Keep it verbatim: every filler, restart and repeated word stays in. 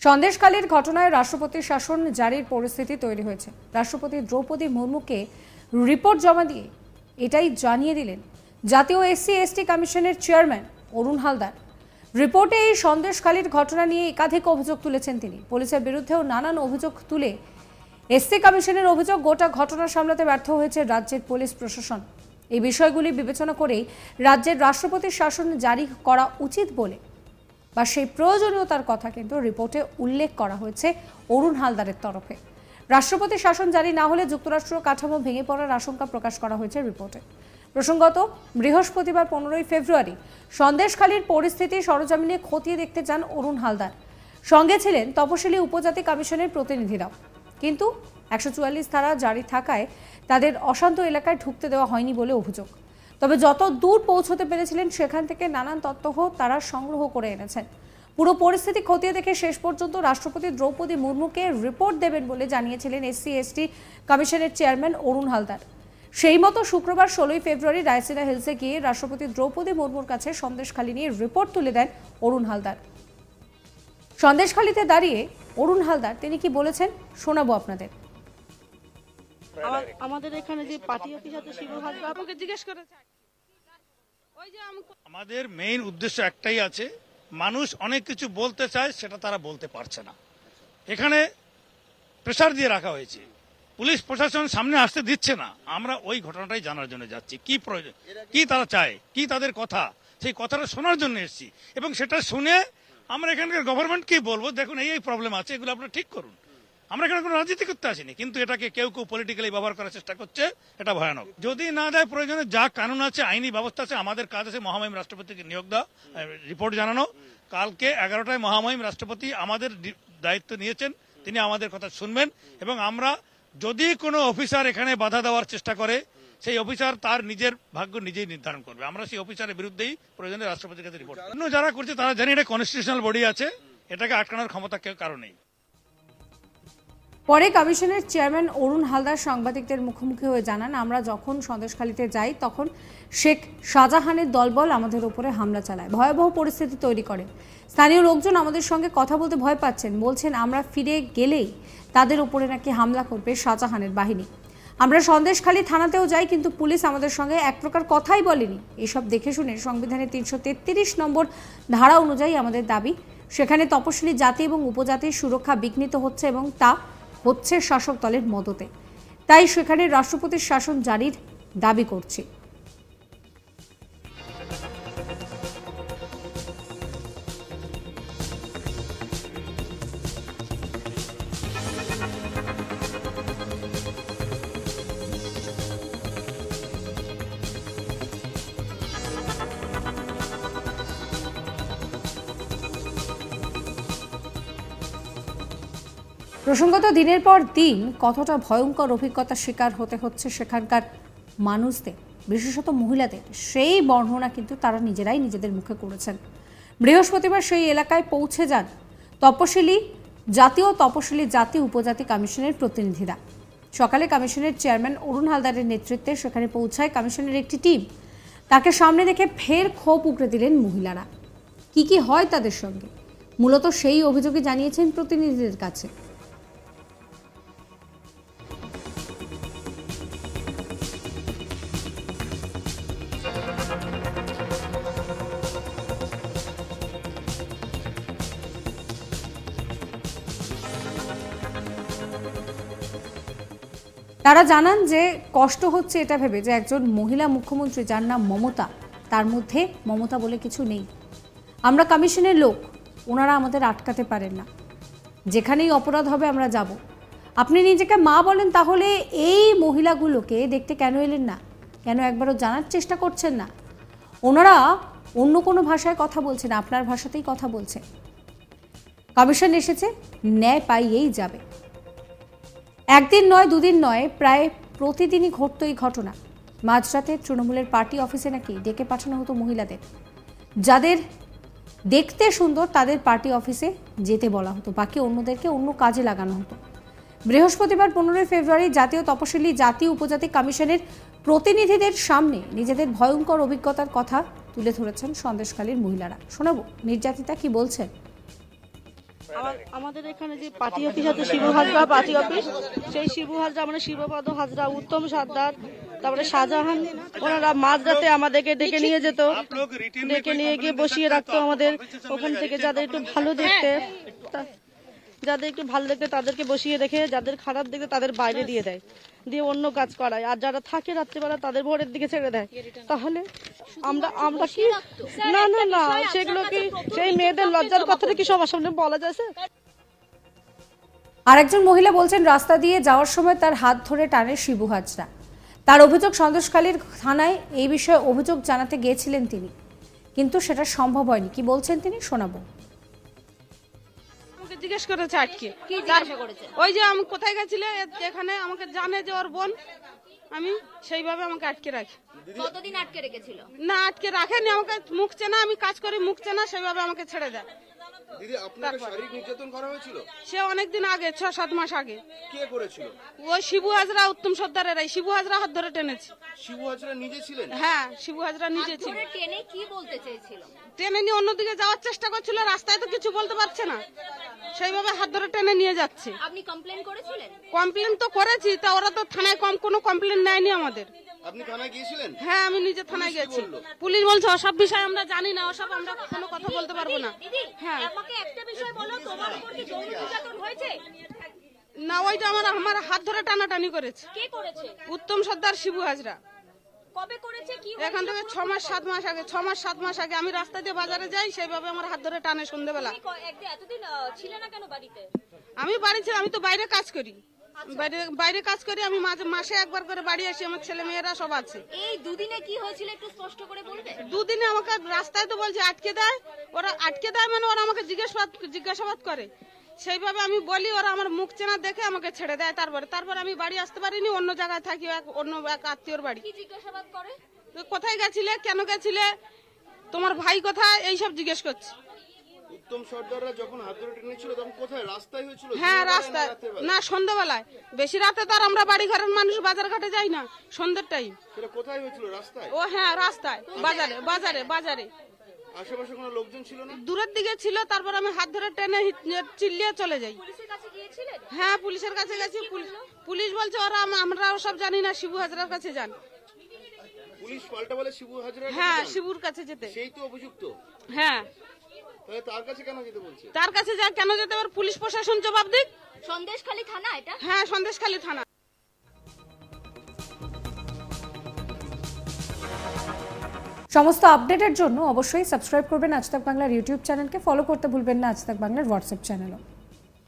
সন্দেশখালীর ঘটনায় রাষ্ট্রপতির শাসন জারির পরিস্থিতি তৈরি হয়েছে। রাষ্ট্রপতি দ্রৌপদী মুর্মুকে রিপোর্ট জমা দিয়ে এটাই জানিয়ে দিলেন জাতীয় এসসি এসটি কমিশনের চেয়ারম্যান অরুণ হালদার। রিপোর্টে এই সন্দেশখালীর ঘটনা নিয়ে একাধিক অভিযোগ তুলেছেন তিনি। পুলিশের বিরুদ্ধেও নানান অভিযোগ তুলে এসসি কমিশনের অভিযোগ, গোটা ঘটনা সামলাতে ব্যর্থ হয়েছে রাজ্যের পুলিশ প্রশাসন। এই বিষয়গুলি বিবেচনা করেই রাজ্যের রাষ্ট্রপতির শাসন জারি করা উচিত বলে বা সেই প্রয়োজনীয়তার কথা কিন্তু রিপোর্টে উল্লেখ করা হয়েছে অরুণ হালদারের তরফে। রাষ্ট্রপতি শাসন জারি না হলে যুক্তরাষ্ট্র কাঠামো ভেঙে পড়ার আশঙ্কা প্রকাশ করা হয়েছে রিপোর্টে। প্রসঙ্গত, বৃহস্পতিবার পনেরোই ফেব্রুয়ারি সন্দেশখালীর পরিস্থিতি সরজমিনে খতিয়ে দেখতে যান অরুণ হালদার। সঙ্গে ছিলেন তপশিলি উপজাতি কমিশনের প্রতিনিধিরাও। কিন্তু একশো চুয়াল্লিশ ধারা জারি থাকায় তাদের অশান্ত এলাকায় ঢুকতে দেওয়া হয়নি বলে অভিযোগ। তবে যত দূর পৌঁছতে পেরেছিলেন সেখান থেকে নানান তথ্য তারা সংগ্রহ করে এনেছেন। পুরো পরিস্থিতি খতিয়ে দেখে শেষ পর্যন্ত রাষ্ট্রপতি দ্রৌপদী মুর্মুকে রিপোর্ট দেবেন বলে জানিয়েছিলেন এসসি এসটি কমিশনের চেয়ারম্যান অরুণ হালদার। সেই মতো শুক্রবার ষোলোই ফেব্রুয়ারি রায়সিনা হিলসে গিয়ে রাষ্ট্রপতি দ্রৌপদী মুর্মুর কাছে সন্দেশখালী নিয়ে রিপোর্ট তুলে দেন অরুণ হালদার। সন্দেশখালীতে দাঁড়িয়ে অরুণ হালদার তিনি কি বলেছেন শোনাবো আপনাদের। আমাদের এখানে যে পার্টি অফিস আছে শিবহাট আপনাকে জিজ্ঞেস করে চাই, ওই যে আমাদের মেইন উদ্দেশ্য একটাই আছে, মানুষ অনেক কিছু বলতে চায় সেটা তারা বলতে পারছে না। এখানে প্রেসার দিয়ে রাখা হয়েছে, পুলিশ প্রশাসন সামনে আসতে দিচ্ছে না। আমরা ওই ঘটনাটাই জানার জন্য যাচ্ছি, কি প্রয়োজন, কি তারা চায়, কি তাদের কথা, সেই কথাটা শোনার জন্য এসেছি। এবং সেটা শুনে আমরা এখানকার গভর্নমেন্ট কি বলবো, দেখুন এই এই প্রবলেম আছে, এগুলো আপনারা ঠিক করুন। আমরা এখানে কোনো রাজনীতি করতে আসিনি, কিন্তু এটাকে কেউ কেউ পলিটিক্যালি ব্যবহার করার চেষ্টা করছে, এটা ভয়ানক। যদি না দেয়, প্রয়োজনে যা কানুন আছে, আইনি ব্যবস্থা আছে, আমাদের কাজ আছে মহামহিম রাষ্ট্রপতিকে নিয়োগ দেওয়া, রিপোর্ট জানানো। কালকে এগারোটায় মহামহিম রাষ্ট্রপতি আমাদের দায়িত্ব নিয়েছেন, তিনি আমাদের কথা শুনবেন। এবং আমরা যদি কোনো অফিসার এখানে বাধা দেওয়ার চেষ্টা করে, সেই অফিসার তার নিজের ভাগ্য নিজেই নির্ধারণ করবে। আমরা সেই অফিসারের বিরুদ্ধেই প্রয়োজনে রাষ্ট্রপতির কাছে রিপোর্ট। অন্য যারা করছে তারা জানি এটা কনস্টিটিউশনাল বডি আছে, এটাকে আটকানোর ক্ষমতা কেউ কারো নেই। পরে কমিশনের চেয়ারম্যান অরুণ হালদার সাংবাদিকদের মুখোমুখি হয়ে জানান, আমরা যখন সন্দেশখালীতে যাই তখন শেখ শাহজাহানের দলবল আমাদের উপরে হামলা চালায়, ভয়াবহ পরিস্থিতি তৈরি করে। স্থানীয় লোকজন আমাদের সঙ্গে কথা বলতে ভয় পাচ্ছেন, বলছেন আমরা ফিরে গেলেই তাদের উপরে নাকি হামলা করবে শাহজাহানের বাহিনী। আমরা সন্দেশখালী থানাতেও যাই, কিন্তু পুলিশ আমাদের সঙ্গে এক প্রকার কথাই বলেনি। এসব দেখে শুনে সংবিধানের তিনশো তেত্রিশ নম্বর ধারা অনুযায়ী আমাদের দাবি, সেখানে তপশিলি জাতি এবং উপজাতির সুরক্ষা বিঘ্নিত হচ্ছে এবং তা হচ্ছে শাসক দলের মদতে। তাই সেখানে রাষ্ট্রপতির শাসন জারির দাবি করছি। প্রসঙ্গত, দিনের পর দিন কতটা ভয়ঙ্কর অভিজ্ঞতার শিকার হতে হচ্ছে সেখানকার মানুষদের, বিশেষত মহিলাদের, সেই বর্ণনা কিন্তু তারা নিজেরাই নিজেদের মুখে করেছেন। বৃহস্পতিবার সেই এলাকায় পৌঁছে যান তপশিলি জাতীয় তপশিলি জাতি উপজাতি কমিশনের প্রতিনিধিরা। সকালে কমিশনের চেয়ারম্যান অরুণ হালদারের নেতৃত্বে সেখানে পৌঁছায় কমিশনের একটি টিম। তাকে সামনে দেখে ফের ক্ষোভ উগড়ে দিলেন মহিলারা। কি কি হয় তাদের সঙ্গে, মূলত সেই অভিযোগে জানিয়েছেন প্রতিনিধিদের কাছে। তারা জানান যে কষ্ট হচ্ছে এটা ভেবে যে একজন মহিলা মুখ্যমন্ত্রী, যার নাম মমতা, তার মধ্যে মমতা বলে কিছু নেই। আমরা কমিশনের লোক, ওনারা আমাদের আটকাতে পারেন না, যেখানেই অপরাধ হবে আমরা যাব। আপনি নিজেকে মা বলেন, তাহলে এই মহিলাগুলোকে দেখতে কেন এলেন না? কেন একবারও জানার চেষ্টা করছেন না? ওনারা অন্য কোনো ভাষায় কথা বলছেন, আপনার ভাষাতেই কথা বলছে। কমিশন এসেছে, ন্যায় পাইয়েই যাবে। একদিন নয়, দুদিন নয়, প্রায় প্রতিদিনই ঘটত এই ঘটনা। মাঝরাতে তৃণমূলের পার্টি অফিসে নাকি ডেকে পাঠানো হতো মহিলাদের, যাদের দেখতে সুন্দর তাদের পার্টি অফিসে যেতে বলা হতো, বাকি অন্যদেরকে অন্য কাজে লাগানো হতো। বৃহস্পতিবার পনেরোই ফেব্রুয়ারি জাতীয় তপশিলি জাতি উপজাতি কমিশনের প্রতিনিধিদের সামনে নিজেদের ভয়ঙ্কর অভিজ্ঞতার কথা তুলে ধরেছেন সন্দেশখালীর মহিলারা। শোনাবো নির্যাতিতা কি বলছেন। আমার- আমাদের এখানে যে পার্টি অফিস আছে শিবু হাজরা পার্টি অফিস, সেই শিবু হাজরা মানে শিবপদ হাজরা, উত্তম সর্দার, তারপরে শাহজাহান, ওনারা মাঝরাতে আমাদেরকে ডেকে নিয়ে যেত, ডেকে নিয়ে গিয়ে বসিয়ে রাখতো আমাদের ওখান থেকে। যাদের একটু ভালো দেখতে তা- যাদের একটু ভালো দেখতে তাদেরকে বসিয়ে রেখে, যাদের খারাপ দেখতে তাদের বাইরে দিয়ে দেয়, দিয়ে অন্য কাজ করায়। আর যারা থাকে রাত্রিবেলা তাদের ভোরের দিকে ছেড়ে দেয়। তাহলে আমরা আমরা কি না না না সেগুলো কি সেই মেয়েদের লজ্জার কথাটা কি সবার সামনে বলা যায় স্যার? আরেকজন মহিলা বলছেন, রাস্তা দিয়ে যাওয়ার সময় তার হাত ধরে টানে শিবু হাজরা। তার অভিযোগ, সন্দেশখালীর থানায় এই বিষয়ে অভিযোগ জানাতে গিয়েছিলেন তিনি, কিন্তু সেটা সম্ভব হয়নি। কি বলছেন তিনি শোনাবো। আমাকে জিজ্ঞেস করেছে আটকে, ওই যে আমি কোথায় গেছিলে, এখানে আমাকে জানে যে ওর বোন, আমি সেইভাবে আমাকে আটকে রাখি। কতদিন আটকে রেখেছিল? না আটকে রাখেনি, আমাকে মুখ চেনা, আমি কাজ করি মুখ চেনা, সেইভাবে আমাকে ছেড়ে দেয়। দিদি, আপনাকে শারীরিক নির্যাতন করা হয়েছিল? সে অনেকদিন আগে, ছ সাত মাস আগে। কে করেছিল? ওই শিবু হাজরা, উত্তম সর্দারের, এই শিবু হাজরা হাত ধরে টেনেছে। শিবু হাজরা নিজে ছিলেন? হ্যাঁ, শিবু হাজরা নিজে ছিল। ধরে টেনে কি বলতে চেয়েছিল? টেনে নিয়ে অন্যদিকে যাওয়ার চেষ্টা করছিল, রাস্তায় তো কিছু বলতে পারছে না, সেইভাবে হাত ধরে টেনে নিয়ে যাচ্ছে। আপনি কমপ্লেন করেছিলেন? কমপ্লেন তো করেছি, তা ওরা তো থানায় কম কোনো কমপ্লেন নেয়নি আমাদের। আপনি থানায় গিয়েছিলেন? হ্যাঁ, আমি নিজে থানায় গেছি। পুলিশ বলছে ওসব বিষয় আমরা জানি না, ওসব আমরা কোনো কথা বলতে পারবো না। দিদি, হ্যাঁ, আমাকে একটা বিষয় বলো, তোমার উপর কি যৌন নির্যাতন হয়েছে? না ওইটা আমার আমার হাত ধরে টানাটানি করেছে। কে করেছে? উত্তম সর্দার শিবু হাজরা। কবে করেছে? কি এখান থেকে ছ মাস সাত মাস আগে, ছ মাস সাত মাস আগে আমি রাস্তা দিয়ে বাজারে যাই, সেইভাবে আমার হাত ধরে টানে সন্ধ্যেবেলা। তুমি ক- একদিন এতদিন আহ, ছিলে না কেন বাড়িতে? আমি বাড়ি ছিলাম, আমি তো বাইরে কাজ করি, বাইরে বাইরে কাজ করি আমি, মাঝে মাসে একবার করে বাড়ি আসি, আমার ছেলে মেয়েরা সব আছে। এই দুদিনে কি হয়েছিল একটু স্পষ্ট করে বলবে? দুদিনে আমাকে রাস্তায় তো বলছে আটকে দেয়, ওরা আটকে দেয় মানে ওরা আমাকে জিজ্ঞাসাবাদ জিজ্ঞাসাবাদ করে, সেইভাবে আমি বলি, ওরা আমার মুখ চেনা দেখে আমাকে ছেড়ে দেয়। তারপরে তারপর আমি বাড়ি আসতে পারিনি, অন্য জায়গায় থাকি, এক- অন্য এক আত্মীয়র বাড়ি। কি জিজ্ঞাসাবাদ করে? তো কোথায় গেছিলে, কেন গেছিলে, তোমার ভাই কোথায়, এইসব জিজ্ঞেস করছে। উত্তম সর্দাররা যখন হাত ধরে টেনেছিল তখন কোথায়? রাস্তায় হয়েছিল? হ্যাঁ, দিনের বেলায় না রাস্তায়, রাতের বেলায়? না সন্ধ্যাবেলায়। বেশি রাতে তো আর আমরা বাড়ি ঘরের মানুষ বাজার ঘাটে যাই না, সন্ধ্যের টাইম। সেটা কোথায় হয়েছিল? রাস্তায়? ও হ্যাঁ, রাস্তায়, বাজারে বাজারে বাজারে আশেপাশে কোনো লোকজন ছিল না? দূরের দিকে ছিল। তারপর আমি হাত ধরে টেনে হিট- চিল্লিয়ে চলে যাই। পুলিশের কাছে গিয়েছিলেন? হ্যাঁ, পুলিশের কাছে গেছি। পুলি- পুলিশ বলছে ওরা আম- আমরা সব জানি না, শিবু হাজরার কাছে যান। পুলিশ পাল্টা বলে শিবু হাজরা? হ্যাঁ, শিবুর কাছে যেতে। সেই তো অভিযুক্ত, হ্যাঁ, তাহলে তার কাছে কেন যেতে বলছে? তার কাছে যা কেন যেতে পারে, পুলিশ প্রশাসন জবাব দিক। সন্দেশখালী থানা এটা? হ্যাঁ, সন্দেশখালী থানা। সমস্ত আপডেটের জন্য অবশ্যই সাবস্ক্রাইব করবেন আজ তাক বাংলার ইউটিউব চ্যানেলকে, ফলো করতে ভুলবেন না আজ তাক বাংলার হোয়াটসঅ্যাপ চ্যানেলও।